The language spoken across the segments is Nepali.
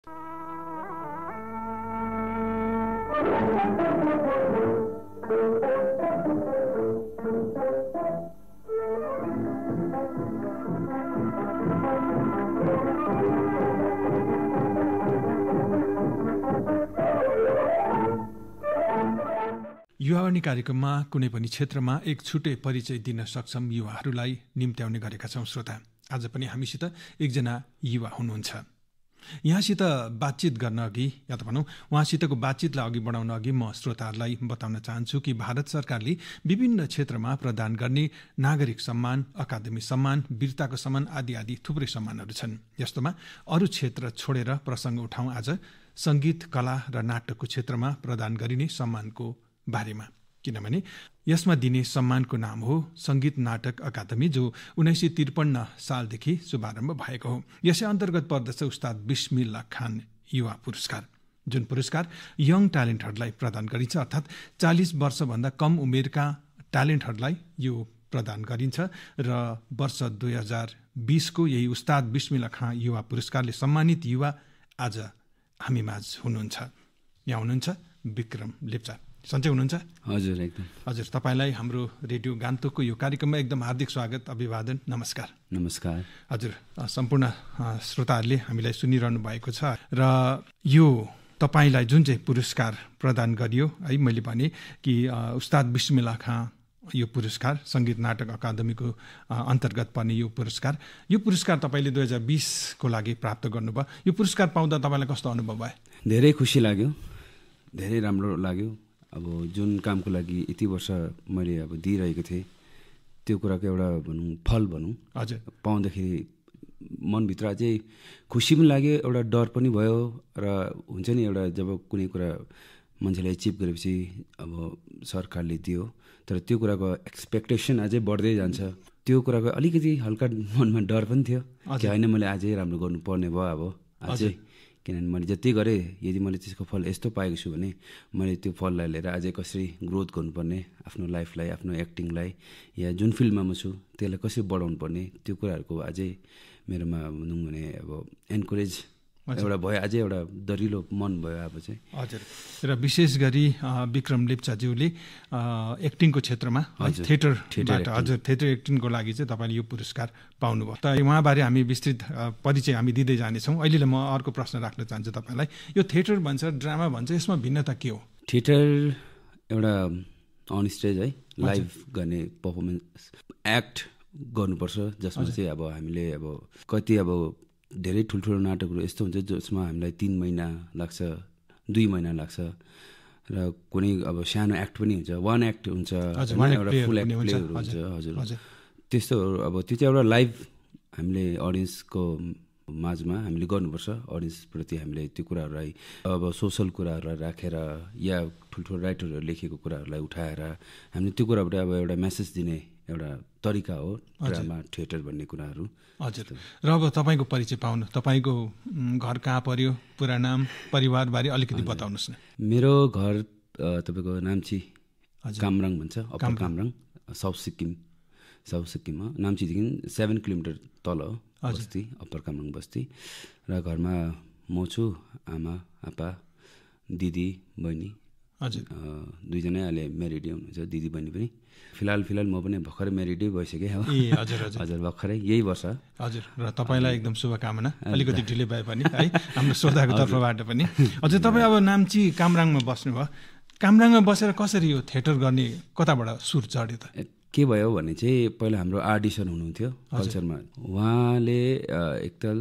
युवावाणी कार्यक्रममा कुनै पनि क्षेत्रमा एक छुट्टै परिचय दिन सक्षम युवाहरूलाई निम्त्याउने गरेका छौं। श्रोता, आज पनि हामीसित एकजना युवा हुनुहुन्छ। यहाँसित बातचित गर्न अघि या त भनौँ उहाँसितको बातचितलाई अघि बढाउन अघि म श्रोताहरूलाई बताउन चाहन्छु कि भारत सरकारले विभिन्न क्षेत्रमा प्रदान गर्ने नागरिक सम्मान, अकादमी सम्मान, वीरताको सम्मान आदि आदि थुप्रै सम्मानहरू छन्। यस्तोमा अरू क्षेत्र छोडेर प्रसङ्ग उठाउँ आज संगीत, कला र नाटकको क्षेत्रमा प्रदान गरिने सम्मानको बारेमा, किनभने यसमा दिने सम्मानको नाम हो संगीत नाटक अकादमी, जो 1953 सालदेखि शुभारम्भ भएको हो। यसै अन्तर्गत पर्दछ उस्ताद बिस्मिल्लाह खान युवा पुरस्कार, जुन पुरस्कार यङ ट्यालेन्टहरूलाई प्रदान गरिन्छ, अर्थात् 40 वर्षभन्दा कम उमेरका ट्यालेन्टहरूलाई यो प्रदान गरिन्छ। र वर्ष 2020 को यही उस्ताद बिस्मिल्लाह खान युवा पुरस्कारले सम्मानित युवा आज हामीमाझ हुनुहुन्छ। यहाँ हुनुहुन्छ विक्रम लेप्चा। सन्चै हुनुहुन्छ? हजुर, एकदम। हजुर, तपाईँलाई हाम्रो रेडियो गान्तोकको यो कार्यक्रममा एकदम हार्दिक स्वागत, अभिवादन, नमस्कार। नमस्कार। हजुर, सम्पूर्ण श्रोताहरूले हामीलाई सुनिरहनु भएको छ र यो तपाईँलाई जुन चाहिँ पुरस्कार प्रदान गरियो है, मैले भने कि उस्ताद बिस्मिल्लाह खान यो पुरस्कार संगीत नाटक अकादमीको अन्तर्गत पर्ने यो पुरस्कार तपाईँले 2020 को लागि प्राप्त गर्नुभयो। यो पुरस्कार पाउँदा तपाईँलाई कस्तो अनुभव भयो? धेरै खुसी लाग्यो, धेरै राम्रो लाग्यो। अब जुन कामको लागि यति वर्ष मैले अब दिइरहेको थिएँ त्यो कुराको एउटा फल भनौँ, हजुर, पाउँदाखेरि मनभित्र अझै खुसी पनि लाग्यो, एउटा डर पनि भयो। र हुन्छ नि, एउटा जब कुनै कुरा मान्छेले एचिभ गरेपछि अब सरकारले दियो, तर त्यो कुराको एक्सपेक्टेसन अझै बढ्दै जान्छ। त्यो कुराको अलिकति हल्का मनमा डर पनि थियो कि होइन, मैले अझै राम्रो गर्नुपर्ने भयो अब अझै, किनभने मैले जति गरेँ, यदि मैले त्यसको फल यस्तो पाएको छु भने मैले त्यो फललाई लिएर अझै कसरी ग्रोथ गर्नुपर्ने, आफ्नो लाइफलाई, आफ्नो एक्टिङलाई, या जुन फिल्डमा म छु त्यसलाई कसरी बढाउनु पर्ने, त्यो कुराहरूको अझै मेरोमा भनौँ भने अब एन्करेज एउटा भयो, अझै एउटा दरिलो मन भयो अब चाहिँ। हजुर, र विशेष गरी विक्रम लेप्चाज्यूले एक्टिङको क्षेत्रमा थिएटरबाट, हजुर, थिएटर एक्टिङको लागि चाहिँ तपाईँले यो पुरस्कार पाउनुभयो। त उहाँबारे हामी विस्तृत परिचय हामी दिँदै जानेछौँ। अहिले म अर्को प्रश्न राख्न चाहन्छु तपाईँलाई। यो थिएटर भन्छ, ड्रामा भन्छ, यसमा भिन्नता के हो? थिएटर एउटा अन स्टेज है, लाइभ गर्ने पर्फर्मेन्स एक्ट गर्नुपर्छ, जसमा चाहिँ अब हामीले अब कति अब धेरै ठुल्ठुलो नाटकहरू यस्तो हुन्छ जसमा हामीलाई 3 महिना लाग्छ, 2 महिना लाग्छ, र कुनै अब सानो एक्ट पनि हुन्छ, 1 एक्ट हुन्छ, एउटा फुल एक्ट प्लेहरू हुन्छ। हजुर, त्यस्तोहरू अब त्यो चाहिँ एउटा लाइभ हामीले अडियन्सको माझमा हामीले गर्नुपर्छ। अडियन्सप्रति हामीले त्यो कुराहरूलाई अब सोसल कुराहरूलाई राखेर या ठुल्ठुलो राइटरहरूले लेखेको कुराहरूलाई उठाएर हामीले त्यो कुराबाट अब एउटा मेसेज दिने एउटा तरिका हो ड्रामा, थिएटर भन्ने कुराहरू। हजुर, र अब तपाईँको परिचय पाउनु, तपाईँको घर कहाँ पर्यो, पुरा नाम, परिवारबारे अलिकति बताउनुहोस् न। मेरो घर तपाईँको नाम्ची कामराङ भन्छ, अप्पर कामराङ, साउथ सिक्किममा, नाम्चीदेखि 7 किलोमिटर तल हो बस्ती, अप्पर कामराङ बस्ती। र घरमा म छु, आमा, आपा, दिदी, बहिनी। हजुर, 2 जना अहिले म्यारिडै हुनुहुन्छ, दिदी बहिनी पनि। फिलहाल म पनि भर्खरै म्यारिडै भइसकेँ हो। हजुर, भर्खरै यही वर्ष। हजुर, र तपाईँलाई एकदम शुभकामना, अलिकति ढिलै भए पनि है, हाम्रो श्रोताको तर्फबाट पनि। हजुर, तपाईँ अब नाम्ची कामराङमा बस्नुभयो, कामराङमा बसेर कसरी यो थिएटर गर्ने कताबाट सुर चढ्यो त? के भयो भने चाहिँ पहिला हाम्रो आर्टिसन हुनुहुन्थ्यो कल्चरमा, उहाँले एकताल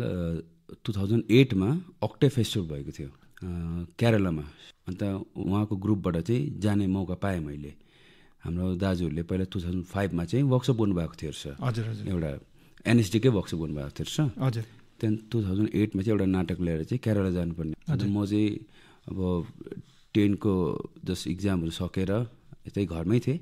2008 मा अक्टे फेस्टिभल भएको थियो केरलामा, अन्त उहाँको ग्रुपबाट चाहिँ जाने मौका पाएँ मैले। हाम्रो दाजुहरूले पहिला 2005 मा चाहिँ वर्कसप गर्नुभएको थियो रहेछ। हजुर, एउटा एनएसडीकै वर्कसप गर्नुभएको थियो रहेछ। हजुर, त्यहाँदेखि 2008 मा चाहिँ एउटा नाटक लिएर चाहिँ केरला जानुपर्ने। अन्त म चाहिँ अब 10 को जस्ट इक्जामहरू सकेर यतै घरमै थिएँ,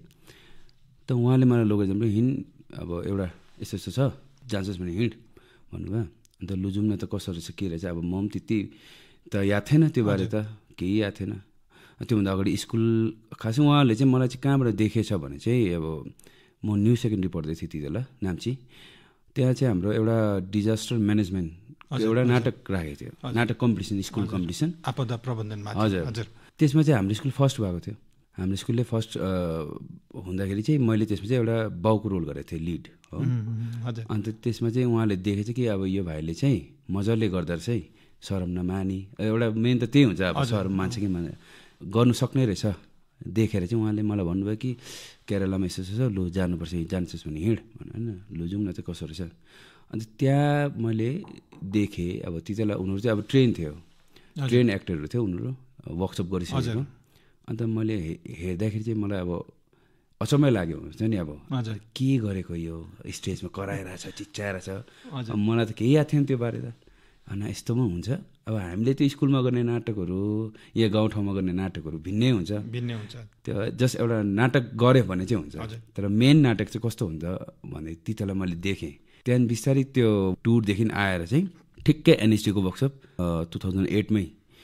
त उहाँले मलाई लगेर जानु हिँड, अब एउटा यस्तो यस्तो छ, जान्छस् भने हिँड भन्नुभयो। अन्त लुजुम न त कसो रहेछ के रहेछ, अब म पनि त्यति त याद थिएन, त्यो बारे त केही याद थिएन। त्योभन्दा अगाडि स्कुल खासै उहाँहरूले चाहिँ मलाई चाहिँ कहाँबाट देखेछ भने चाहिँ अब म न्यू सेकेन्डरी पढ्दै थिएँ त्यति बेला नाम्ची, त्यहाँ चाहिँ हाम्रो एउटा डिजास्टर म्यानेजमेन्ट एउटा नाटक राखेको थियो, नाटक कम्पिटिसन, स्कुल कम्पिटिसन, आपदा प्रबन्धनमा। हजुर, त्यसमा चाहिँ हाम्रो स्कुल फर्स्ट भएको थियो। हाम्रो स्कुलले फर्स्ट हुँदाखेरि चाहिँ मैले त्यसमा चाहिँ एउटा बाउको रोल गरेको थिएँ, लिड हो। अन्त त्यसमा चाहिँ उहाँले देखेछ कि अब यो भाइले चाहिँ मजाले गर्दो रहेछ है, शरम नमानी, एउटा मेन त त्यही हुन्छ, अब शरम मान्छ कि गर्नु सक्ने रहेछ देखेर चाहिँ उहाँले मलाई भन्नुभयो कि केरलामा यसो छ, लु जानुपर्छ, जान्छस् भने हिँड होइन, लु जाउँ न, चाहिँ कसो रहेछ। अन्त त्यहाँ मैले देखेँ, अब त्यति बेला उनीहरू चाहिँ अब ट्रेन थियो, ट्रेन एक्टरहरू थियो, उनीहरू वर्कसप गरिसकेको। अन्त मैले हेर्दाखेरि चाहिँ मलाई अब अचम्मै लाग्यो हुन्छ नि, अब के गरेको यो स्टेजमा कराइरहेछ, चिच्याइरहेछ, मलाई त केही याद थिएन त्यो बारे त। होइन यस्तो पनि हुन्छ, अब हामीले त्यो स्कुलमा गर्ने नाटकहरू या गाउँठाउँमा गर्ने नाटकहरू भिन्नै हुन्छ, त्यो जस्ट एउटा नाटक गऱ्यो भने चाहिँ हुन्छ। तर मेन नाटक चाहिँ कस्तो हुन्छ भने त्यतिलाई मैले देखेँ। त्यहाँदेखि बिस्तारै त्यो टुरदेखि आएर चाहिँ ठिक्कै एनएसडीको वर्कसप 2008मै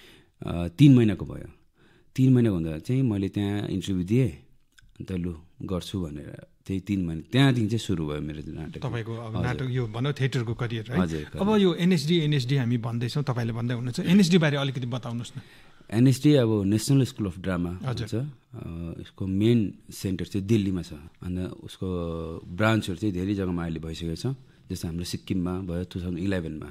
3 महिनाको भयो। 3 महिनाको हुँदा चाहिँ मैले त्यहाँ इन्टरभ्यू दिएँ, अन्त लु गर्छु भनेर त्यही 3 महिना त्यहाँदेखि चाहिँ सुरु भयो मेरो नाटक। तपाईँको अब नाटक यो भनौँ थिएटरको करियर है। अब यो एनएसडी हामी भन्दैछौँ, तपाईँले भन्दै हुनुहुन्छ, एनएसडी बारे अलिकति बताउनुहोस् न। एनएसडी अब नेसनल स्कुल अफ ड्रामा हुन्छ, यसको मेन सेन्टर चाहिँ दिल्लीमा छ। अन्त उसको ब्रान्चहरू चाहिँ धेरै जग्गामा अहिले भइसकेको छ, जस्तो हाम्रो सिक्किममा भयो 2011मा।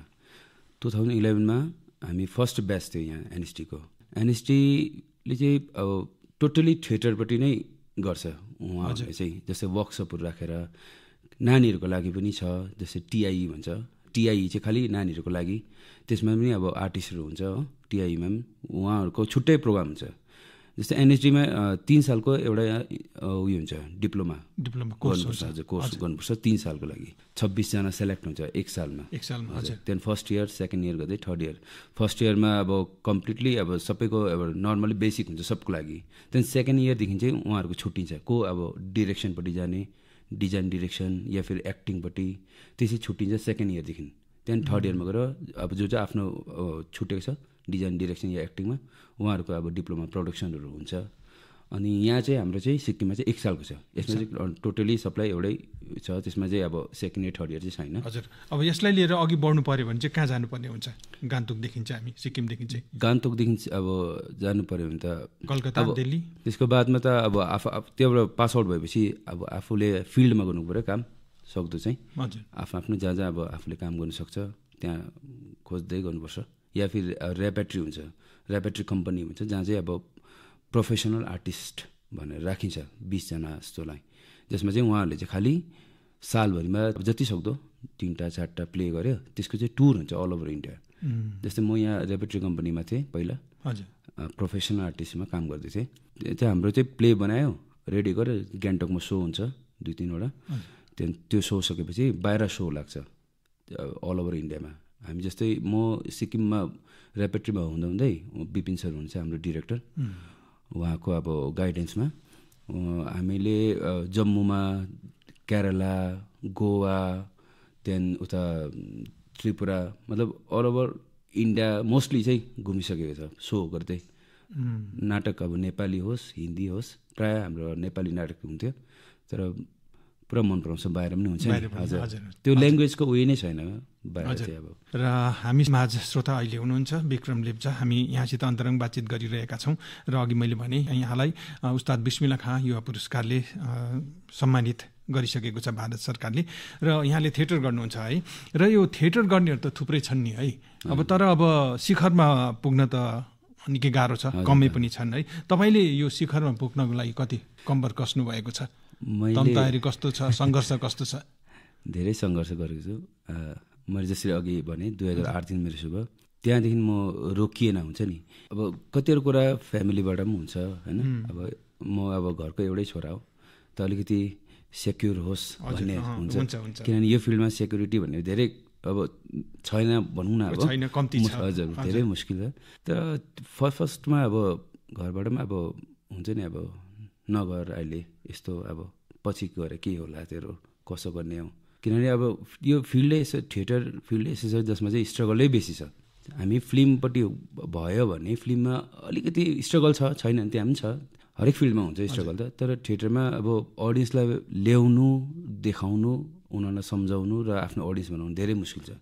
2011मा हामी फर्स्ट ब्याच थियो यहाँ एनएसडीको। एनएसडीले चाहिँ अब टोटली थिएटरपट्टि नै गर्छ उहाँहरूले चाहिँ, जस्तै वर्कसपहरू राखेर नानीहरूको लागि पनि छ, जस्तै टिआई भन्छ, टिआई चाहिँ खालि नानीहरूको लागि, त्यसमा पनि अब आर्टिस्टहरू हुन्छ हो, टिआईमा पनि उहाँहरूको छुट्टै प्रोग्राम हुन्छ। जस्तै एनएसडीमा 3 सालको एउटा उयो हुन्छ, डिप्लोमा गर्नुपर्छ, हजुर कोर्स गर्नुपर्छ 3 सालको लागि। 26 जना सेलेक्ट हुन्छ 1 सालमा। त्यहाँदेखि फर्स्ट इयर, सेकेन्ड इयर गर्दै थर्ड इयर। फर्स्ट इयरमा अब कम्प्लिटली अब सबैको अब नर्मली बेसिक हुन्छ सबको लागि। त्यहाँदेखि सेकेन्ड इयरदेखि चाहिँ उहाँहरूको छुट्टिन्छ, को अब डिरेक्सनपट्टि जाने, डिजाइन डिरेक्सन या फिर एक्टिङपट्टि, त्यसै छुट्टिन्छ सेकेन्ड इयरदेखि। त्यहाँदेखि थर्ड इयरमा गएर अब जो चाहिँ आफ्नो छुटेको छ डिजाइन डिरेक्सन या एक्टिङमा, उहाँहरूको अब डिप्लोमा प्रोडक्सनहरू हुन्छ। अनि यहाँ चाहिँ हाम्रो चाहिँ सिक्किममा चाहिँ 1 सालको छ, यसमा चाहिँ टोटली सप्लाई एउटै छ, त्यसमा चाहिँ अब सेकेन्ड इयर थर्ड इयर चाहिँ छैन। हजुर, अब यसलाई लिएर अघि बढ्नु पऱ्यो भने चाहिँ कहाँ जानुपर्ने हुन्छ? गान्तोकदेखि चाहिँ हामी सिक्किमदेखि चाहिँ गान्तोकदेखि अब जानु पऱ्यो भने त कलकत्ता, दिल्ली, त्यसको बादमा त अब त्योबाट पास आउट भएपछि अब आफूले फिल्डमा गर्नु पऱ्यो काम सक्दो चाहिँ, आफ्नो जहाँ जहाँ अब आफूले काम गर्नु सक्छ त्यहाँ खोज्दै गर्नुपर्छ। या फिर ऱ्यापेट्री हुन्छ, ऱ्यापेट्री कम्पनी हुन्छ, जहाँ चाहिँ अब प्रोफेसनल आर्टिस्ट भनेर राखिन्छ 20 जना जस्तोलाई, जसमा चाहिँ उहाँहरूले चाहिँ खालि सालभरिमा जति सक्दो 3टा 4टा प्ले गर्यो, त्यसको चाहिँ टुर हुन्छ अल ओभर इन्डिया। जस्तै म यहाँ ऱ्यापेट्री कम्पनीमा थिएँ पहिला, प्रोफेसनल आर्टिस्टमा काम गर्दै थिएँ। त्यो हाम्रो चाहिँ प्ले बनायो, रेडी गर्यो, ग्याङटकमा सो हुन्छ 2-3 वटा, त्यहाँदेखि त्यो सो सकेपछि बाहिर सो लाग्छ अल ओभर इन्डियामा। हामी जस्तै म सिक्किममा ऱ्यापेट्रीमा हुँदै विपिन सर हुनुहुन्छ हाम्रो डिरेक्टर, उहाँको अब गाइडेन्समा हामीले जम्मूमा, केरला, गोवा, त्यहाँदेखि उता त्रिपुरा, मतलब अल ओभर इन्डिया मोस्टली चाहिँ घुमिसकेको छ सो गर्दै। नाटक अब नेपाली होस् हिन्दी होस्, प्रायः हाम्रो नेपाली नाटक हुन्थ्यो, तर पुरा मन पराउँछ, बाहिर पनि हुन्छ नि। हजुर, त्यो ल्याङ्ग्वेजको उयो नै छैन बाहिर चाहिँ अब। र हामी माझ श्रोता अहिले हुनुहुन्छ विक्रम लेप्चा, हामी यहाँसित अन्तरङ्ग बातचित गरिरहेका छौँ। र अघि मैले भने यहाँलाई उस्ताद बिस्मिल्लाह खाँ युवा पुरस्कारले सम्मानित गरिसकेको छ भारत सरकारले, र यहाँले थिएटर गर्नुहुन्छ है। र यो थिएटर गर्नेहरू त थुप्रै छन् नि है, अब तर अब शिखरमा पुग्न त निकै गाह्रो छ, कमै पनि छन् है। तपाईँले यो शिखरमा पुग्नको लागि कति कम्बर कस्नु भएको छ? तयारी कस्तो छ, सङ्घर्ष कस्तो छ? धेरै सङ्घर्ष गरेको छु। मैले जसरी अघि भने 2008 मेरो शुभ, त्यहाँदेखि म रोकिएन हुन्छ नि। अब कतिवटा कुरा फ्यामिलीबाट पनि हुन्छ होइन, अब म अब घरको एउटै छोरा हो, त अलिकति सेक्युर होस् भन्ने हुन्छ, किनभने यो फिल्डमा सेक्युरिटी भन्ने धेरै अब छैन भनौँ न, अब हजुर धेरै मुस्किल छ। तर फर्स्टमा अब घरबाट पनि अब हुन्छ नि, अब नगर अहिले यस्तो, अब पछि गएर के होला तेरो, कसो गर्ने हो, किनभने अब यो फिल्डै यसो थिएटर फिल्डै यसो छ जसमा चाहिँ स्ट्रगलै बेसी छ। हामी फिल्मपट्टि भयो भने फिल्ममा अलिकति स्ट्रगल छ, छैन त्यहाँ पनि छ, हरेक फिल्डमा हुन्छ स्ट्रगल त। तर थिएटरमा अब अडियन्सलाई ल्याउनु, देखाउनु, उनीहरूलाई सम्झाउनु र आफ्नो अडियन्स बनाउनु धेरै मुस्किल छ।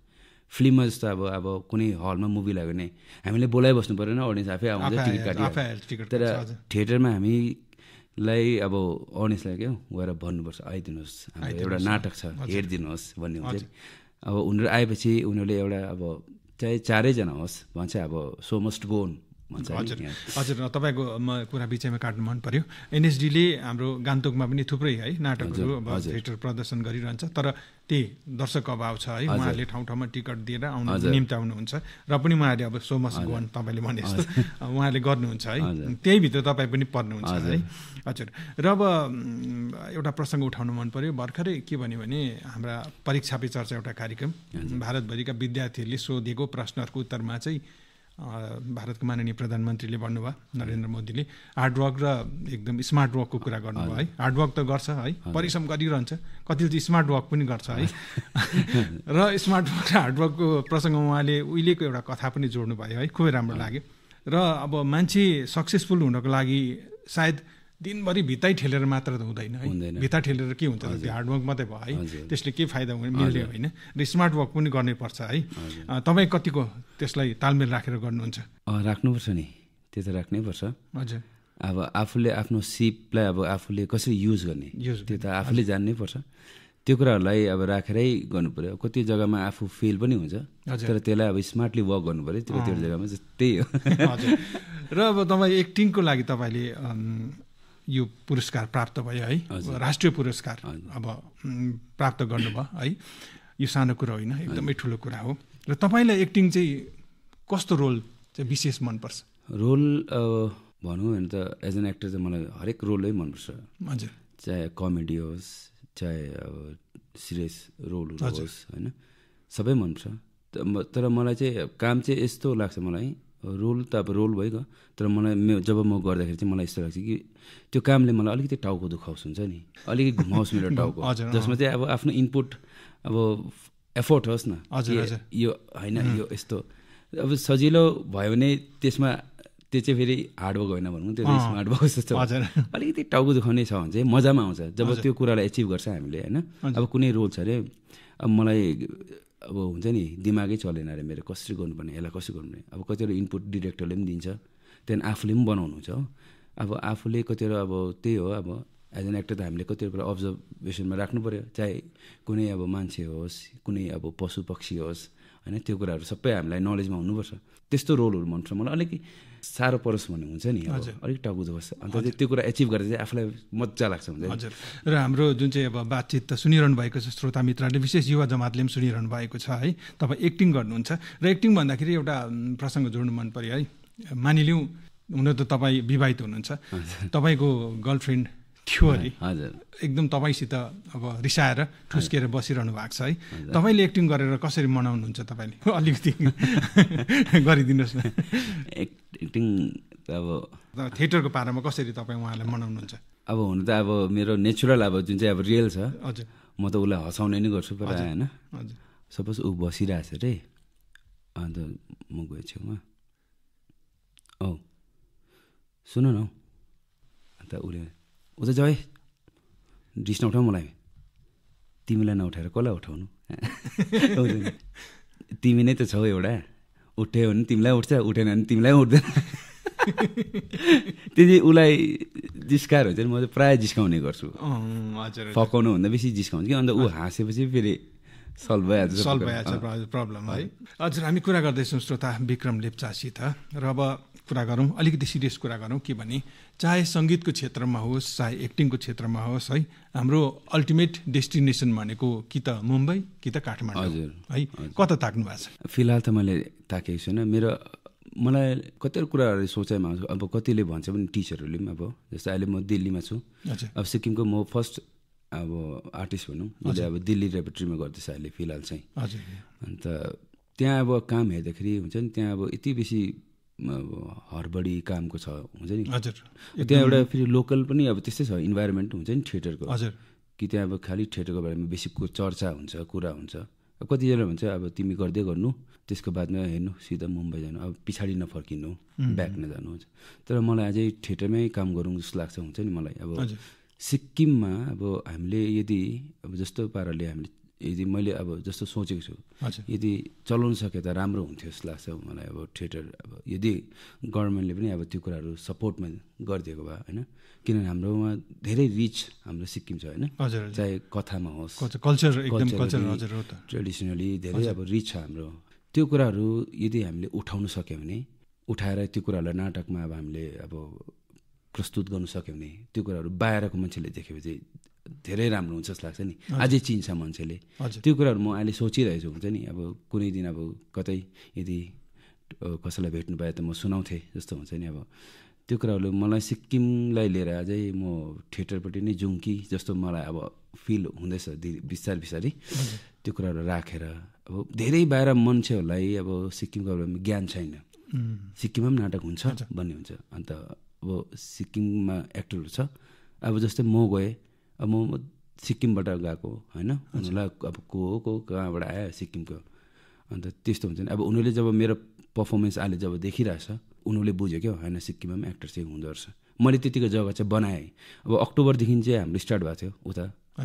फिल्ममा जस्तो अब कुनै हलमा मुभी लाग्यो भने हामीले बोलाइबस्नु परेन, अडियन्स आफै आउँछ टिकट काटिहाल्छ। तर थिएटरमा हामीलाई अब अडियन्सलाई क्या गएर भन्नुपर्छ आइदिनुहोस्, हाम्रो एउटा नाटक छ हेरिदिनुहोस् भन्ने हुन्छ। अब उनीहरू आएपछि उनीहरूले एउटा अब चाहे 4जना होस् भन्छ अब सो मस्ट गो अन भन्छ। हजुर तपाईँको कुरा बिचैमा काट्नु मन पर्यो। एनएसडीले हाम्रो गान्तोकमा पनि थुप्रै है नाटकहरू अब थिएटर प्रदर्शन गरिरहन्छ, तर त्यही दर्शक अभाव छ है, उहाँहरूले ठाउँ ठाउँमा टिकट दिएर आउनु निम्ताउनुहुन्छ र पनि उहाँहरूले अब सो मस्ट गो अन तपाईँले भने जस्तो उहाँहरूले गर्नुहुन्छ है, त्यही भित्र तपाईँ पनि पर्नुहुन्छ है। हजुर, र अब एउटा प्रसङ्ग उठाउनु मन पर्यो। भर्खरै के भन्यो भने हाम्रा परीक्षा पे चर्चा एउटा कार्यक्रम भारतभरिका विद्यार्थीहरूले सोधेको प्रश्नहरूको उत्तरमा चाहिँ भारतको माननीय प्रधानमन्त्रीले भन्नुभयो, नरेन्द्र मोदीले हार्डवर्क र एकदम स्मार्ट वर्कको कुरा गर्नुभयो है। हार्डवर्क त गर्छ है, परिश्रम गरिरहन्छ, कतिले चाहिँ स्मार्ट वर्क पनि गर्छ है। र स्मार्ट वर्क र हार्डवर्कको प्रसङ्गमा उहाँले उहिलेको एउटा कथा पनि जोड्नु भयो है, खुबै राम्रो लाग्यो। र अब मान्छे सक्सेसफुल हुनको लागि सायद दिनभरि भित्तै ठेलेर मात्र त हुँदैन है, भित्ता ठेलेर के हुन्छ त्यो हार्डवर्क मात्रै भयो है, त्यसले के फाइदा मिल्ने होइन, र स्मार्ट वर्क पनि गर्नै पर्छ है। तपाईँ कतिको त्यसलाई तालमेल राखेर गर्नुहुन्छ? राख्नुपर्छ नि, त्यो त राख्नै पर्छ। हजुर, अब आफूले आफ्नो सिपलाई अब आफूले कसरी युज गर्ने त्यो त आफूले जान्नै पर्छ। त्यो कुराहरूलाई अब राखेरै गर्नु पऱ्यो। कति जग्गामा आफू फेल पनि हुन्छ, तर त्यसलाई अब स्मार्टली वर्क गर्नु पऱ्यो त्यो जग्गामा, त्यही हो। र अब तपाईँ एक्टिङको लागि तपाईँले यो पुरस्कार प्राप्त भयो है, राष्ट्रिय पुरस्कार अब प्राप्त गर्नुभयो है, यो सानो कुरा होइन, एकदमै ठुलो कुरा हो। र तपाईँलाई एक्टिङ चाहिँ कस्तो रोल चाहिँ विशेष मनपर्छ? रोल भनौँ भने त एज एन एक्टर चाहिँ मलाई हरेक रोलै मनपर्छ। हजुर, चाहे कमेडी होस् चाहे अब सिरियस रोलहरू होस् होइन, सबै मनपर्छ। तर मलाई चाहिँ काम चाहिँ यस्तो लाग्छ, मलाई रोल त अब रोल भइगयो, तर मलाई जब म गर्दाखेरि चाहिँ मलाई यस्तो लाग्छ कि त्यो कामले मलाई अलिकति टाउको दुखाउँछ हुन्छ नि, अलिकति घुमाओस् मेरो टाउको, जसमा चाहिँ अब आफ्नो इनपुट अब एफोर्ट होस् न, यो होइन यो यस्तो अब सजिलो भयो भने त्यसमा त्यो चाहिँ फेरि हार्डवर्क होइन भनौँ, त्यो चाहिँ स्मार्ट वर्क जस्तो अलिकति टाउको दुखाउने छ भने चाहिँ मजामा आउँछ जब त्यो कुरालाई एचिभ गर्छ हामीले होइन। अब कुनै रोल छ अरे, अब मलाई अब हुन्छ नि दिमागै चलेन अरे मेरो कसरी गर्नुपर्ने, यसलाई कसरी गर्नुपर्ने, अब कतिवटा इनपुट डिरेक्टरले पनि दिन्छ, त्यहाँदेखि आफूले पनि बनाउनुहुन्छ हो। अब आफूले कतिवटा अब त्यही हो, अब एज एन एक्टर त हामीले कतिवटा कुरा अब्जर्भेसनमा राख्नु पऱ्यो, चाहे कुनै अब मान्छे होस् कुनै अब पशु पक्षी होस् होइन, त्यो कुराहरू सबै हामीलाई नलेजमा हुनुपर्छ। त्यस्तो रोलहरू मनपर्छ मलाई। अलिक साह्रो परोस् भन्ने हुन्छ नि, अलिक टाउको दुखाउँछ, अन्त चाहिँ त्यो कुरा एचिभ गरेर चाहिँ आफूलाई मजा लाग्छ हुन्छ। हजुर, र हाम्रो जुन चाहिँ अब बातचित त सुनिरहनु भएको छ श्रोता मित्रहरूले, विशेष युवा जमातले पनि सुनिरहनु भएको छ है। तपाईँ एक्टिङ गर्नुहुन्छ र एक्टिङ भन्दाखेरि एउटा प्रसङ्ग जोड्नु मन पर्यो है। मानिलिउँ हुन त तपाईँ विवाहित हुनुहुन्छ, तपाईँको गर्लफ्रेन्ड थियो अरे, एकदम तपाईँसित अब रिसाएर ठुस्किएर बसिरहनु भएको छ है, तपाईँले एक्टिङ गरेर कसरी मनाउनुहुन्छ? तपाईँले अलिकति गरिदिनुहोस् न। एक्टिङ अब थिएटरको पारामा कसरी तपाईँ उहाँलाई मनाउनुहुन्छ? अब हुनु त अब मेरो नेचुरल अब जुन चाहिँ अब रियल छ, हजुर, म त उसलाई हँसाउने नै गर्छु प्रायः होइन। सपोज ऊ बसिरहेछ अरे, अन्त म गएँ छेउमा, औ सुन न, अन्त उसले ऊ त जय रिस नउठाऊ मलाई, तिमीलाई नउठाएर कसलाई उठाउनु, तिमी नै त छौ एउटा, उठ्यो भने तिमीलाई उठ्छ, उठेन भने तिमीलाई उठ्दैन। त्यो चाहिँ उसलाई जिस्काएर हुन्छ नि, म चाहिँ प्रायः जिस्काउने गर्छु, फकाउनु भन्दा बेसी जिस्काउँछु कि, अन्त ऊ हाँसेपछि फेरि सल्भ भइहाल्छ प्रब्लम है। हजुर, हामी कुरा गर्दैछौँ श्रोता विक्रम लेप्चासित, र अब कुरा गरौँ अलिकति सिरियस कुरा गरौँ के भने, चाहे सङ्गीतको क्षेत्रमा होस् चाहे एक्टिङको क्षेत्रमा होस् है, हाम्रो अल्टिमेट डेस्टिनेसन भनेको कि त मुम्बई कि त काठमाडौँ है, कता ताक्नु भएको छ? फिलहाल त मैले ताकेको छुइनँ। मलाई कतिवटा कुराहरू सोचाइमा आउँछ। अब कतिले भन्छ पनि टिचरहरूले पनि, अब जस्तो अहिले म दिल्लीमा छु, अब सिक्किमको म फर्स्ट अब आर्टिस्ट भनौँ, जसले अब दिल्ली रेपर्ट्रीमा गर्दैछ अहिले फिलहाल चाहिँ। अन्त त्यहाँ अब काम हेर्दाखेरि हुन्छ नि, त्यहाँ अब यति बेसी हडबडी कामको छ हुन्छ नि। त्यहाँ एउटा फेरि लोकल पनि अब त्यस्तै छ इन्भाइरोमेन्ट हुन्छ नि थिएटरको, कि त्यहाँ अब खालि थिएटरको बारेमा बेसी चर्चा हुन्छ, कुरा हुन्छ। अब कतिजना भन्छ अब तिमी गर्दै गर्नु, त्यसको बादमा हेर्नु सिधा मुम्बई जानु, अब पछाडि नफर्किनु, ब्याक नजानु हुन्छ। तर मलाई अझै थिएटरमै काम गरौँ जस्तो लाग्छ हुन्छ नि मलाई। अब सिक्किममा अब हामीले यदि अब जस्तो पाराले हामीले यदि मैले अब जस्तो सोचेको छु यदि चलाउन सके त राम्रो हुन्थ्यो जस्तो लाग्छ मलाई अब थिएटर अब यदि गभर्मेन्टले पनि अब त्यो कुराहरू सपोर्टमा गरिदिएको भए होइन किनभने हाम्रोमा धेरै रिच हाम्रो सिक्किम छ होइन चाहे कथामा होस् कल्चर एकदम कल्चर हजुर हो त ट्रेडिसनली धेरै अब रिच छ हाम्रो त्यो कुराहरू यदि हामीले उठाउन सक्यो भने उठाएर त्यो कुराहरूलाई नाटकमा अब हामीले अब प्रस्तुत गर्न सक्यो भने त्यो कुराहरू बाहिरको मान्छेले देखेपछि धेरै राम्रो हुन्छ जस्तो लाग्छ नि अझै चिन्छ मान्छेले त्यो कुराहरू म अहिले सोचिरहेको छु हुन्छ नि अब कुनै दिन अब कतै यदि कसैलाई भेट्नु पाए त म सुनाउँथेँ जस्तो हुन्छ नि अब त्यो कुराहरूले मलाई सिक्किमलाई लिएर अझै म थिएटरपट्टि नै जाउँ कि जस्तो मलाई अब फिल हुँदैछ बिस्तारै बिस्तारै त्यो कुराहरू राखेर अब धेरै बाहिर मान्छेहरूलाई अब सिक्किमको ज्ञान छैन सिक्किममा पनि नाटक हुन्छ भन्ने हुन्छ अन्त अब सिक्किममा एक्टरहरू छ अब जस्तै म गएँ अब म सिक्किमबाट गएको होइन उनीहरूलाई अब को कहाँबाट आयो सिक्किमको अन्त त्यस्तो हुन्छ नि अब उनीहरूले जब मेरो पर्फर्मेन्स अहिले जब देखिरहेछ उनीहरूले बुझ्यो क्या होइन सिक्किममा पनि एक्टर चाहिँ हुँदो रहेछ मैले त्यतिको जग्गा चाहिँ बनाएँ अब अक्टोबरदेखि चाहिँ हाम्रो स्टार्ट भएको थियो उता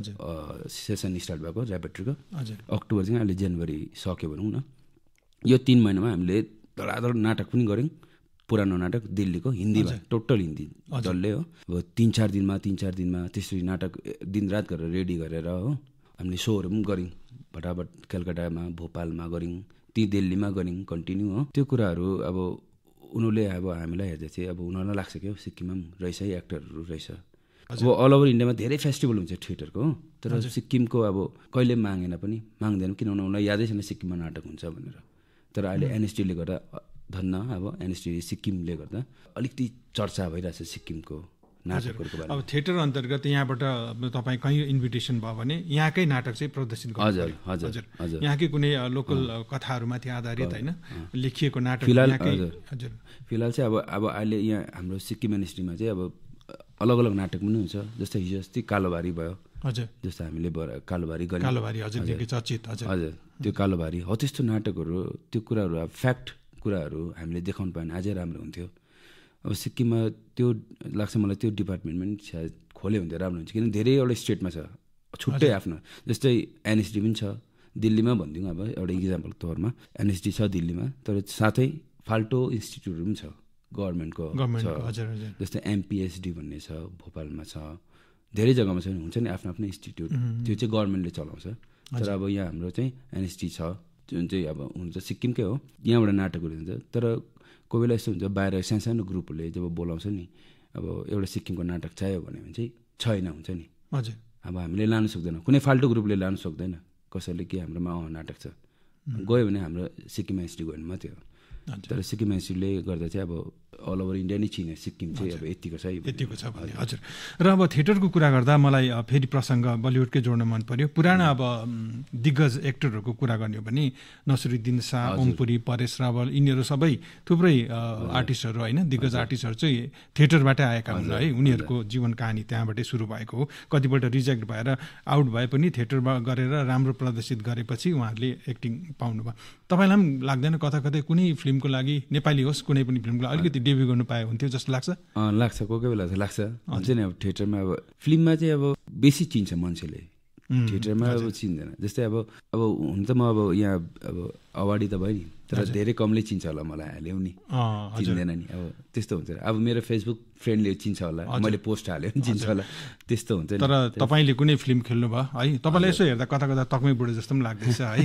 सेसन स्टार्ट भएको ऱ्यापेट्रीको अक्टोबर चाहिँ अहिले जनवरी सक्यो भनौँ न यो 3 महिनामा हामीले धडाधड नाटक पनि गऱ्यौँ पुरानो नाटक दिल्लीको हिन्दीमा टोटल हिन्दी डल्लै हो अब 3-4 दिनमा त्यसरी नाटक दिनरात गरेर रेडी गरेर हो हामीले सोहरू पनि गऱ्यौँ फटाफट कलकत्तामा भोपालमा गऱ्यौँ ती दिल्लीमा गऱ्यौँ कन्टिन्यू हो त्यो कुराहरू अब उनीहरूले अब हामीलाई हेर्दा चाहिँ अब उनीहरूलाई लाग्छ कि सिक्किममा पनि रहेछ है एक्टरहरू रहेछ अब अल ओभर इन्डियामा धेरै फेस्टिभल हुन्छ थिएटरको हो तर सिक्किमको अब कहिले मागेन पनि माग्दैन किनभने उनीहरूलाई यादै छैन सिक्किममा नाटक हुन्छ भनेर तर अहिले एनएसटीले गर्दा धन्न अब एनएसटी सिक्किमले गर्दा अलिकति चर्चा भइरहेछ सिक्किमको नाटकहरूको बारेमा अब थिएटर अन्तर्गत यहाँबाट तपाईँ कहीँ इन्भिटेसन भयो भने यहाँकै नाटक चाहिँ प्रदर्शित गर्नु हजुर हजुर हजुर यहाँकै कुनै लोकल कथाहरूमाथि आधारित होइन लेखिएको नाटक हजुर फिलहाल चाहिँ अब अहिले यहाँ हाम्रो सिक्किम एनएसटीमा चाहिँ अब अलग अलग नाटक पनि हुन्छ जस्तै हिजो अस्ति कालोबारी भयो हजुर जस्तो हामीले कालोबारी गऱ्यौँ कालोबारी हजुर चर्चित हजुर त्यो कालोबारी हो त्यस्तो नाटकहरू त्यो कुराहरू अब फ्याक्ट कुराहरू हामीले देखाउनु पाएन अझै राम्रो हुन्थ्यो अब सिक्किममा त्यो लाग्छ मलाई त्यो डिपार्टमेन्ट पनि सायद खोल्यो भने त राम्रो हुन्छ किनभने धेरैवटा स्टेटमा छ छुट्टै आफ्नो जस्तै एनएसडी पनि छ दिल्लीमा भनिदिउँ अब एउटा इक्जाम्पल तौरमा एनएसडी छ दिल्लीमा तर साथै फाल्टो इन्स्टिट्युटहरू पनि छ गभर्मेन्टको छ जस्तै एमपिएसडी भन्ने छ भोपालमा छ धेरै जग्गामा छ हुन्छ नि आफ्नो आफ्नो इन्स्टिट्युट त्यो चाहिँ गभर्मेन्टले चलाउँछ तर अब यहाँ हाम्रो चाहिँ एनएसडी छ जुन चाहिँ अब हुन्छ सिक्किमकै हो यहाँबाट नाटकहरू हुन्छ तर कोही बेला यस्तो हुन्छ बाहिर सानो ग्रुपहरूले जब बोलाउँछ नि अब एउटा सिक्किमको नाटक चाहियो भने चाहिँ छैन हुन्छ नि हजुर अब हामीले लानु सक्दैन कुनै फाल्टो ग्रुपले लानु सक्दैन कसैले कि हाम्रोमा नाटक छ गयो भने हाम्रो सिक्किम एनएसडी गयो भने मात्रै हो तर सिक्किम एनएसडीले गर्दा चाहिँ अब अल ओभर इन्डिया नै चिने सिक्किम चाहिँ अब यतिको छ भने हजुर र अब थिएटरको कुरा गर्दा मलाई फेरि प्रसङ्ग बलिउडकै जोड्न मन पर्यो पुराना अब दिग्गज एक्टरहरूको कुरा गर्ने हो भने नसरुद्दिन शाह ओमपुरी परेश रावल यिनीहरू सबै थुप्रै आर्टिस्टहरू होइन दिग्गज आर्टिस्टहरू चाहिँ थिएटरबाटै आएका हुन् है उनीहरूको जीवन कहानी त्यहाँबाटै सुरु भएको हो कतिपल्ट रिजेक्ट भएर आउट भए पनि थिएटरमा गरेर राम्रो प्रदर्शित गरेपछि उहाँहरूले एक्टिङ पाउनुभयो तपाईँलाई पनि लाग्दैन कता कतै कुनै फिल्मको लागि नेपाली होस् कुनै पनि फिल्मको लागि अलिकति डेब्यु गर्नु पाए हुन्थ्यो जस्तो लाग्छ लाग्छ कोही कोही बेला चाहिँ लाग्छ हुन्छ नि अब थिएटरमा अब फिल्ममा चाहिँ अब बेसी चिन्छ मान्छेले थिएटरमा अब चिन्दैन जस्तै अब हुन त म अब यहाँ अब अगाडि त भयो नि तर धेरै कमले चिन्छ होला मलाई हाल्यो नि चिन्दैन नि अब त्यस्तो हुन्छ अब मेरो फेसबुक फ्रेन्डले चिन्छ होला मैले पोस्ट हाल्यो नि चिन्छ होला त्यस्तो हुन्छ तर तपाईँले कुनै फिल्म खेल्नु भयो है तपाईँलाई यसो हेर्दा कता कता तक्मै बुढो जस्तो पनि लाग्दैछ है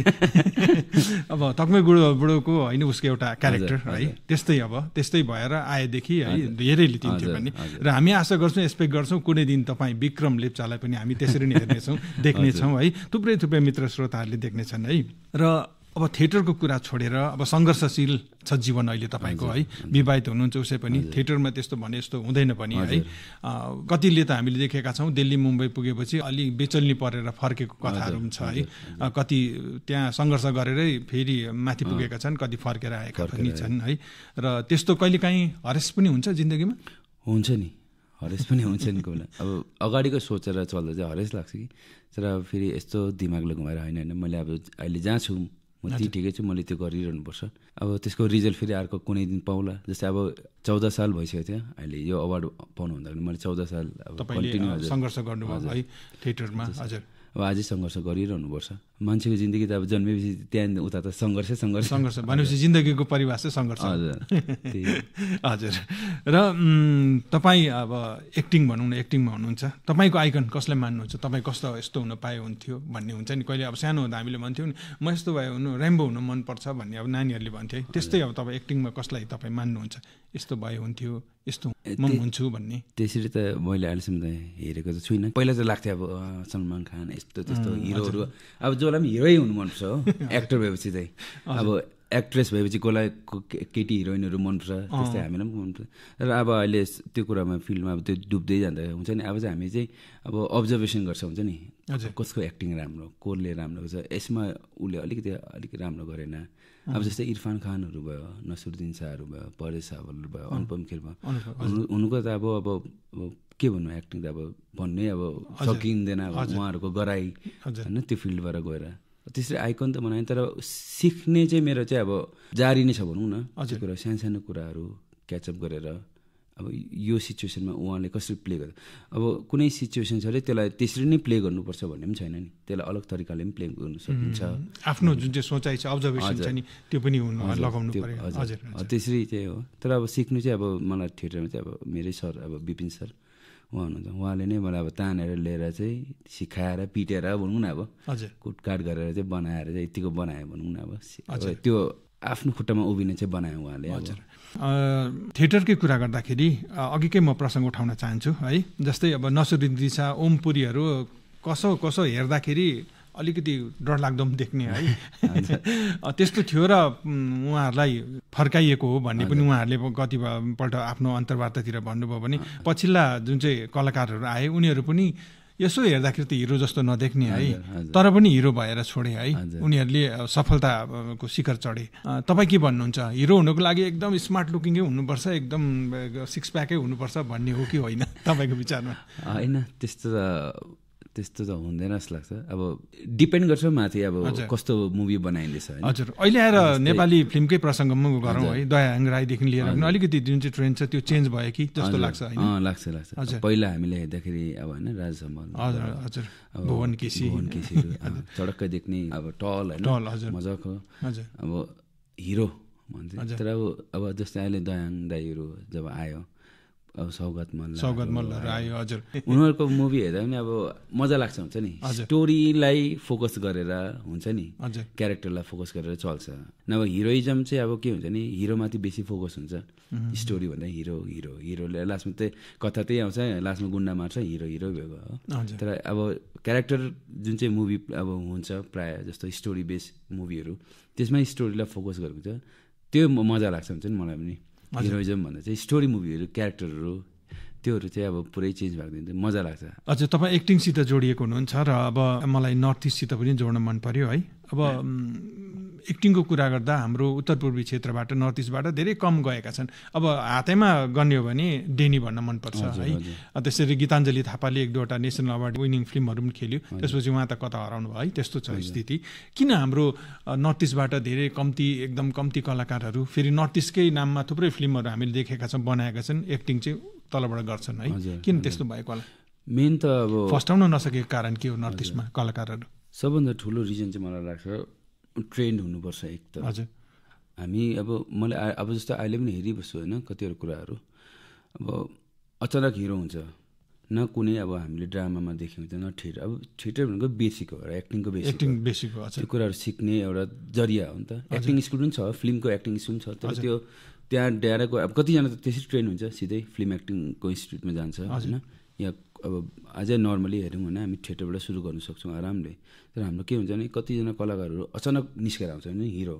अब तक्मै बुढोको होइन उसको एउटा क्यारेक्टर है त्यस्तै भएर आएदेखि है धेरैले चिन्थ्यो भने र हामी आशा गर्छौँ एक्सपेक्ट गर्छौँ कुनै दिन तपाईँ विक्रम लेप्चालाई पनि हामी त्यसरी नै हेर्नेछौँ देख्नेछौँ है थुप्रै मित्र श्रोताहरूले देख्नेछन् है र अब थिएटरको कुरा छोडेर अब सङ्घर्षशील छ जीवन अहिले तपाईँको है विवाहित हुनुहुन्छ उसै पनि थिएटरमा त्यस्तो भने यस्तो हुँदैन पनि है कतिले त हामीले देखेका छौँ दिल्ली मुम्बई पुगेपछि अलि बेचल्नी परेर फर्केको कथाहरू पनि छ है कति त्यहाँ सङ्घर्ष गरेरै फेरि माथि पुगेका छन् कति फर्केर आएका पनि छन् है र त्यस्तो कहिलेकाहीँ हरेस पनि हुन्छ जिन्दगीमा हुन्छ नि हरेस पनि हुन्छ नि कोही बेला अब अगाडिको सोचेर चल्दा चाहिँ हरेस लाग्छ कि तर फेरि यस्तो दिमागले घुमाएर होइन मैले अब अहिले जहाँ छु म त्यही ठिकै छु मैले त्यो गरिरहनुपर्छ अब त्यसको रिजल्ट फेरि अर्को कुनै दिन पाउला जस्तै अब 14 साल भइसक्यो थियो अहिले यो अवार्ड पाउनु भन्दाखेरि मैले 14 साल अब कन्टिन्यू सङ्घर्ष गर्नुभयो है थिएटरमा हजुर अब अझै सङ्घर्ष गरिरहनुपर्छ। मान्छेको जिन्दगी त अब जन्मेपछि त्यहाँ उता त सङ्घर्ष भनेपछि जिन्दगीको परिभाषा सङ्घर्ष। हजुर। र तपाईँ अब एक्टिङ भनौँ न, एक्टिङमा हुनुहुन्छ, तपाईँको आइकन कसलाई मान्नुहुन्छ? तपाईँ कस्तो यस्तो हुन पाए हुन्थ्यो भन्ने हुन्छ नि, कहिले अब सानो हुँदा हामीले भन्थ्यौँ नि म यस्तो भए हुनु, र्याम्बो हुनु मनपर्छ भन्ने अब नानीहरूले भन्थ्यो है, त्यस्तै अब तपाईँ एक्टिङमा कसलाई तपाईँ मान्नुहुन्छ, यस्तो भए हुन्थ्यो, यस्तो म हुन्छु भन्ने? त्यसरी त मैले अहिलेसम्म त हेरेको त छुइनँ। पहिला त लाग्थ्यो अब सलमान खान यस्तो त्यस्तो हिरोहरू, अब जसलाई पनि हिरै हुनु मनपर्छ हो, एक्टर भएपछि चाहिँ। अब एक्ट्रेस भएपछि कसलाई केटी हिरोइनहरू मनपर्छ, त्यस्तै हामीलाई पनि मनपर्छ। र अब अहिले त्यो कुरामा फिल्डमा अब त्यो डुब्दै जाँदा हुन्छ नि, अब चाहिँ हामी चाहिँ अब अब्जर्भेसन गर्छ हुन्छ नि, कसको एक्टिङ राम्रो, कसले राम्रो गर्छ, यसमा उसले अलिक राम्रो गरेन। अब जस्तै इरफान खानहरू भयो, नसरुद्दिन शाहहरू भयो, परेश रावलहरू भयो, अनुपम खेर भयो, हुनुको त अब के भन्नु, एक्टिङ त अब भन्नै अब सकिँदैन उहाँहरूको गराइ होइन त्यो फिल्डबाट गएर। त्यसरी आइकन त बनाएँ, तर सिक्ने चाहिँ मेरो चाहिँ अब जारी नै छ भनौँ न। त्यो कुरा सानो कुराहरू क्याचअप गरेर अब यो सिचुएसनमा उहाँले कसरी प्ले गर्छ, अब कुनै सिचुएसन छ अरे त्यसलाई त्यसरी नै प्ले गर्नुपर्छ भन्ने पनि छैन नि, त्यसलाई अलग तरिकाले पनि प्ले गर्नु सकिन्छ। आफ्नो जुन चाहिँ सोचाइ छ, अब्जर्भेसन छ नि, त्यो पनि लगाउनु पर्यो। हजुर, त्यसरी चाहिँ हो। तर अब सिक्नु चाहिँ अब मलाई थिएटरमा चाहिँ अब मेरै सर अब विपिन सर उहाँ हुनुहुन्छ, उहाँले नै मलाई अब तानेर लिएर चाहिँ सिकाएर पिटेर भनौँ न, अब कुटकाट गरेर चाहिँ बनाएर चाहिँ यतिको बनायो भनौँ न। अब त्यो आफ्नो खुट्टामा उभिने चाहिँ बनायो उहाँले। हजुर। थिएटरकै कुरा गर्दाखेरि अघिकै म प्रसङ्ग उठाउन चाहन्छु है, जस्तै अब नसरुद्दिन शाह, ओम पुरीहरू कसो हेर्दाखेरि अलिकति डरलाग्दो पनि देख्ने है, त्यस्तो थियो र उहाँहरूलाई फर्काइएको हो भन्ने पनि उहाँहरूले कतिपल्ट आफ्नो अन्तर्वार्तातिर भन्नुभयो भने पछिल्ला जुन चाहिँ कलाकारहरू आए उनीहरू पनि यसो हेर्दाखेरि त हिरो जस्तो नदेख्ने है, तर पनि हिरो भएर छोडे है, उनीहरूले सफलताको शिखर चढे। तपाईँ के भन्नुहुन्छ, हिरो हुनुको लागि एकदम स्मार्ट लुकिङै हुनुपर्छ, एकदम सिक्स प्याकै हुनुपर्छ भन्ने हो कि होइन तपाईँको विचारमा? होइन, त्यस्तो त हुँदैन जस्तो लाग्छ। अब डिपेन्ड गर्छ माथि अब कस्तो मुभी बनाइँदैछ। हजुर, अहिले आएर नेपाली फिल्मकै प्रसङ्गमा गरौँ है, दयाहाङ राईदेखि लिएर पनि अलिकति जुन चाहिँ ट्रेन्ड छ त्यो चेन्ज भयो कि जस्तो लाग्छ होइन? लाग्छ। पहिला हामीले हेर्दाखेरि अब होइन राजहम्मल, हजुर, भुवन केसी चडक्कै देख्ने, अब टल होइन, मजाको अब हिरो भन्छ। तर अब जस्तै अहिले दयाहाङ दाईहरू जब आयो, अब सौगात मल्लहरू आयो, हजुर, उनीहरूको मुभी हेर्दा पनि अब मजा लाग्छ हुन्छ नि, स्टोरीलाई फोकस गरेर हुन्छ नि, क्यारेक्टरलाई फोकस गरेर चल्छ। नभए हिरोइजम चाहिँ अब के हुन्छ नि, हिरोमाथि बेसी फोकस हुन्छ, स्टोरी भन्दा हिरोले लास्टमा चाहिँ कथा त्यही आउँछ, लास्टमा गुन्डा मार्छ, हिरो भएको हो। तर अब क्यारेक्टर जुन चाहिँ मुभी अब हुन्छ प्रायः जस्तो स्टोरी बेस मुभीहरू, त्यसमा स्टोरीलाई फोकस गरेको हुन्छ, त्यो मजा लाग्छ हुन्छ नि मलाई पनि। हिरोइजम भन्दा चाहिँ स्टोरी मुभीहरू, क्यारेक्टरहरू त्योहरू चाहिँ अब पुरै चेन्ज भएको दिन मजा लाग्छ। अच्छा, तपाईँ एक्टिङसित जोडिएको हुनुहुन्छ र अब मलाई नर्थ इस्टसित पनि जोड्न मन पर्यो है। अब एक्टिङको कुरा गर्दा हाम्रो उत्तर पूर्वी क्षेत्रबाट, नर्थ इस्टबाट धेरै कम गएका छन्। अब हातैमा गन्यो भने डेनी भन्न मनपर्छ है। त्यसरी गीताञ्जली थापाले एक दुईवटा नेसनल अवार्ड विनिङ फिल्महरू पनि खेल्यो, त्यसपछि उहाँ त कता हराउनु भयो है, त्यस्तो छ स्थिति। किन हाम्रो नर्थ इस्टबाट धेरै एकदम कम्ती कलाकारहरू, फेरि नर्थ इस्टकै नाममा थुप्रै फिल्महरू हामीले देखेका छौँ, बनाएका छन्, एक्टिङ चाहिँ तलबाट गर्छन् है, किन त्यस्तो भएको होला? मेन त अब फस्टाउन नसकेको कारण के हो नर्थ इस्टमा कलाकारहरू? सबभन्दा ठुलो रिजन चाहिँ मलाई लाग्छ ट्रेन्ड हुनुपर्छ एक त। हजुर, हामी मैले अब जस्तो अहिले पनि हेरिबस्छु होइन, कतिवटा कुराहरू अब अचानक हिरो हुन्छ, न कुनै अब हामीले ड्रामामा देख्यौँ न थिएटर। अब थिएटर भनेको बेसिक हो, एक्टिङको बेसिक हो, त्यो कुराहरू सिक्ने एउटा जरिया हो नि त। एक्टिङ स्कुल पनि छ, फिल्मको एक्टिङ स्कुल पनि छ, तर त्यो त्यहाँ डाइरेक्ट अब कतिजना त त्यसरी ट्रेन हुन्छ, सिधै फिल्म एक्टिङको इन्स्टिट्युटमा जान्छ होइन। यहाँ अब अझै नर्मली हेऱ्यौँ भने हामी थिएटरबाट सुरु गर्न सक्छौँ आरामले। तर हाम्रो के हुन्छ भने कतिजना कलाकारहरू अचानक निस्केर आउँछ नि हिरो,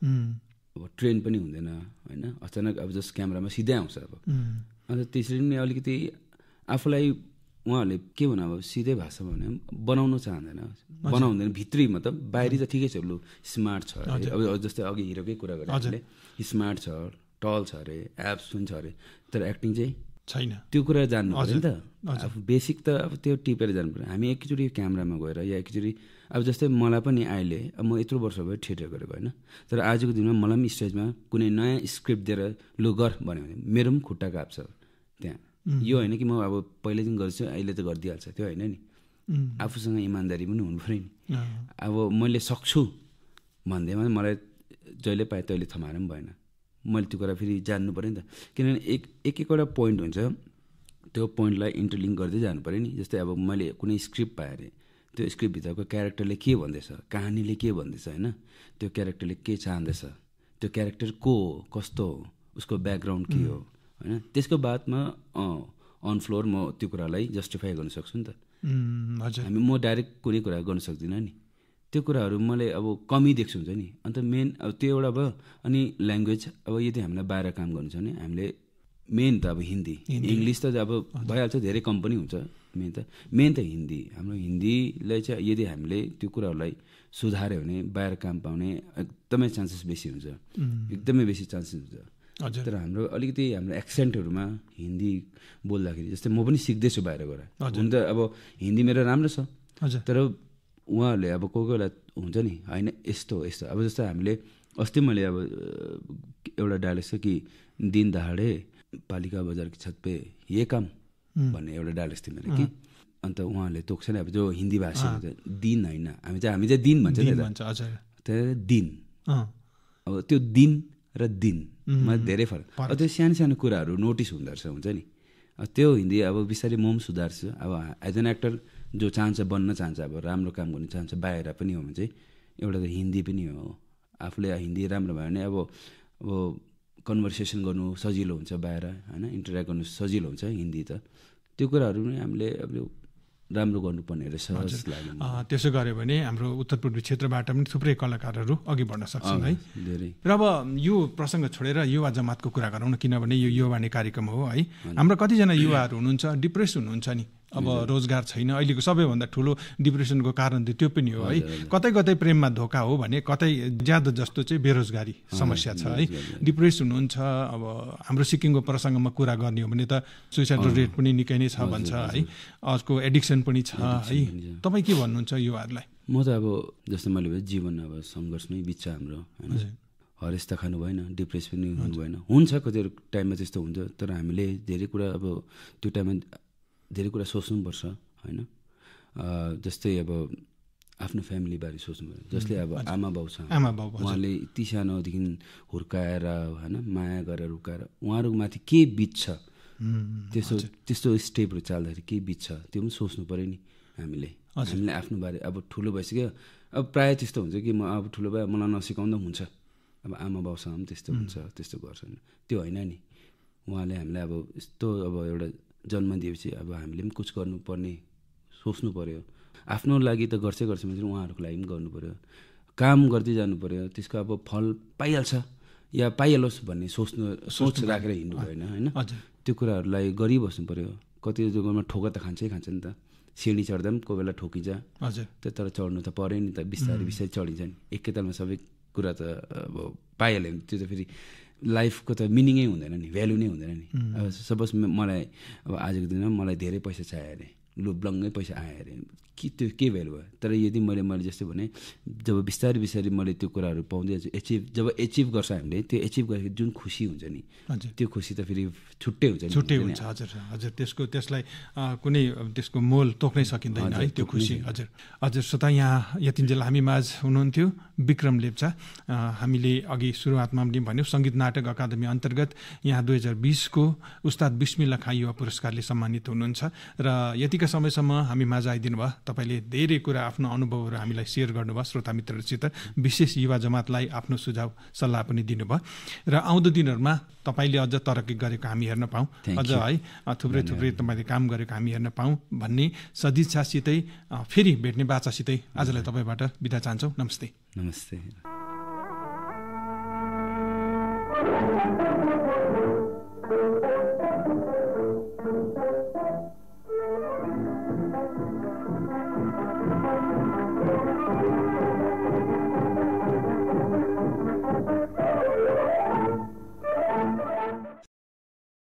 अब ट्रेन पनि हुँदैन होइन, अचानक अब जस्ट क्यामेरामा सिधै आउँछ। अब अन्त त्यसरी नै अलिकति आफूलाई उहाँहरूले के भन्नु, अब सिधै भाषा भने बनाउनु चाहँदैन, बनाउँदैन भित्री, मतलब बाहिरी त ठिकै छ, लु स्मार्ट छ अरे, अब जस्तै अघि हिरोकै कुरा गरेँ, स्मार्ट छ, टल छ अरे, एब्स पनि छ अरे, तर एक्टिङ चाहिँ छैन। त्यो कुरा जान्नु पर्यो नि त, अब बेसिक त अब त्यो टिपेर जानु पर्यो। हामी एकचोटि क्यामेरामा गएर या एकचोटि अब जस्तै मलाई पनि अहिले अब म यत्रो वर्ष भयो थिएटर गरेको होइन, तर आजको दिनमा मलाई पनि स्टेजमा कुनै नयाँ स्क्रिप्ट दिएर लु गर भन्यो भने मेरो पनि खुट्टा काप्छ त्यहाँ। यो होइन कि म अब पहिल्यैदेखि गर्छु अहिले त गरिदिइहाल्छ, त्यो होइन नि। आफूसँग इमान्दारी पनि हुनु पऱ्यो नि। अब मैले सक्छु भन्दैमा मलाई जहिले पाएँ तहिले थमाएर पनि भएन, मैले त्यो कुरा फेरि जान्नु पऱ्यो नि त। किनभने एकवटा पोइन्ट हुन्छ, त्यो पोइन्टलाई इन्टरलिङ्क गर्दै जानु पऱ्यो नि। जस्तै अब मैले कुनै स्क्रिप्ट पाएँ अरे, त्यो स्क्रिप्टभित्रको क्यारेक्टरले के भन्दैछ, कहानीले के भन्दैछ होइन, त्यो क्यारेक्टरले के चाहँदैछ, त्यो क्यारेक्टर को हो, कस्तो हो, उसको ब्याकग्राउन्ड के हो होइन, त्यसको बादमा अन फ्लोर म त्यो कुरालाई जस्टिफाई गर्न सक्छु नि त। म डाइरेक्ट कुनै कुरा गर्न सक्दिनँ नि, त्यो कुराहरू मैले अब कमी देख्छु हुन्छ नि। अन्त मेन अब त्यो एउटा भयो। अनि ल्याङ्ग्वेज अब यदि हामीलाई बाहिर काम गर्नु छ भने हामीले मेन त अब हिन्दी, इङ्ग्लिस त अब भइहाल्छ, धेरै कम्पनी हुन्छ, मेन त हिन्दी। हाम्रो हिन्दीलाई चाहिँ यदि हामीले त्यो कुराहरूलाई सुधार्यो भने बाहिर काम पाउने एकदमै चान्सेस बेसी हुन्छ, एकदमै बेसी चान्सेस हुन्छ। तर हाम्रो अलिकति हाम्रो एक्सेन्टहरूमा हिन्दी बोल्दाखेरि, जस्तै म पनि सिक्दैछु बाहिर गएर, हुन त अब हिन्दी मेरो राम्रो छ, तर उहाँहरूले अब कोही कोही बेला हुन्छ नि होइन यस्तो यस्तो। अब जस्तो हामीले अस्ति मैले अब एउटा डायलग छ कि दिन दहाडे पालिका बजार की छत पे ये काम भन्ने एउटा डायलग थियो मेरो कि। अन्त उहाँहरूले तोक्छ नि अब जो हिन्दी भाषी हुन्छ, दिन होइन, हामी चाहिँ दिन भन्छ नि त, दिन। अब त्यो दिन र दिनमा धेरै फरक। अब त्यो सानो सानो कुराहरू नोटिस हुँदो रहेछ हुन्छ नि। त्यो हिन्दी अब बिस्तारै म पनि सुधार्छु। अब एज एन एक्टर जो चाहन्छ, बन्न चाहन्छ, अब राम्रो काम गर्नु चाहन्छ बाहिर पनि हो भने चाहिँ एउटा त हिन्दी पनि हो। आफूले हिन्दी राम्रो भयो भने अब कन्भर्सेसन गर्नु सजिलो हुन्छ बाहिर होइन, इन्टरेक्ट गर्नु सजिलो हुन्छ हिन्दी त। त्यो कुराहरू पनि हामीले अब राम्रो गर्नुपर्ने रहेछ जस्तो लाग्यो। त्यसो गऱ्यो भने हाम्रो उत्तर पूर्वी क्षेत्रबाट पनि थुप्रै कलाकारहरू अघि बढ्न सक्छन् है। र अब यो प्रसङ्ग छोडेर युवा जमातको कुरा गरौँ न, किनभने यो युवावाणी कार्यक्रम हो है। हाम्रो कतिजना युवाहरू हुनुहुन्छ डिप्रेस हुनुहुन्छ नि, अब रोजगार छैन। अहिलेको सबैभन्दा ठुलो डिप्रेसनको कारण त त्यो पनि हो है। कतै कतै प्रेममा धोका हो भने कतै ज्यादा जस्तो चाहिँ बेरोजगारी समस्या छ है, डिप्रेस हुनुहुन्छ। अब हाम्रो सिक्किमको प्रसङ्गमा कुरा गर्ने हो भने त सुइसाइड रेट पनि निकै नै छ भन्छ है, अर्को एडिक्सन पनि छ है। तपाईँ के भन्नुहुन्छ युवाहरूलाई? म त अब जस्तो मैले जीवन अब सङ्घर्षमै बित्छ हाम्रो होइन, हरेस त खानु भएन, डिप्रेस पनि हुनु भएन। हुन्छ कति टाइममा त्यस्तो हुन्छ, तर हामीले धेरै कुरा अब त्यो टाइममा धेरै कुरा सोच्नुपर्छ होइन। जस्तै अब आफ्नो फ्यामिली बारे सोच्नु पर्यो। जसले अब आमा बाउ छ, उहाँले यति सानोदेखि हुर्काएर होइन माया गरेर हुर्काएर उहाँहरूको माथि के बित्छ, त्यस्तो स्टेपहरू चाल्दाखेरि के बित्छ त्यो पनि सोच्नु पऱ्यो नि हामीले आफ्नो बारे। अब ठुलो भइसक्यो, अब प्रायः त्यस्तो हुन्छ कि म अब ठुलो भए मलाई नसिकाउँदा पनि हुन्छ, अब आमा बाउसँग पनि त्यस्तो हुन्छ, त्यस्तो गर्छन्। त्यो होइन नि, उहाँले हामीलाई अब यस्तो अब एउटा जन्म दिएपछि अब हामीले पनि कुछ गर्नुपर्ने सोच्नु पऱ्यो। आफ्नो लागि त गर्छ भने उहाँहरूको लागि पनि गर्नु पऱ्यो, काम गर्दै जानु पऱ्यो। त्यसको अब फल पाइहाल्छ या पाइहालोस् भन्ने सोच राखेर हिँड्नु भएन होइन। त्यो कुराहरूलाई गरिबस्नु पऱ्यो। कति जग्गामा ठोका त खान्छ नि त, सिँढी चढ्दा पनि कोही बेला ठोकिन्छ, तर चढ्नु त पऱ्यो नि त, बिस्तारै बिस्तारै चढिन्छ नि। एकैतालमा सबै कुरा त अब पाइहाल्यो भने त्यो त फेरि लाइफको त मिनिङै हुँदैन नि, भ्यालु नै हुँदैन नि। अब सपोज मलाई अब आजको दिनमा मलाई धेरै पैसा चाहियो अरे, लु ब्लङ्गै पैसा आयो अरे, त्यो के भ्यालु भयो। तर यदि मैले जस्तै भने जब बिस्तारै बिस्तारै मैले त्यो कुराहरू पाउँदै जब एचिभ गर्छ हामीले, त्यो एचिभ गरेको जुन खुसी हुन्छ नि, त्यो खुसी त फेरि छुट्टै हुन्छ। हजुर त्यसलाई कुनै त्यसको मोल तोक्नै सकिँदैन है त्यो खुसी। हजुर श्रोता, यहाँ यतिन्जेल हामी माझ हुनुहुन्थ्यो विक्रम लेप्चा। हामीले अघि सुरुवातमा पनि भन्यौँ सङ्गीत नाटक अकादमी अन्तर्गत यहाँ 2020को उस्ताद बिस्मिल्लाह खाँ युवा पुरस्कारले सम्मानित हुनुहुन्छ। र यतिका समयसम्म हामी माझ आइदिनु भयो, तपाईँले धेरै कुरा आफ्नो अनुभवहरू हामीलाई सेयर गर्नुभयो श्रोता मित्रहरूसित, विशेष युवा जमातलाई आफ्नो सुझाव सल्लाह पनि दिनुभयो। र आउँदो दिनहरूमा तपाईँले अझ तरक्की गरेको हामी हेर्न पाऊँ, अझ है थुप्रै तपाईँले काम गरेको हामी हेर्न पाऊँ भन्ने सदिच्छासितै फेरि भेट्ने बाचासितै आजलाई तपाईँबाट बिदा चाहन्छौँ। नमस्ते। नमस्ते।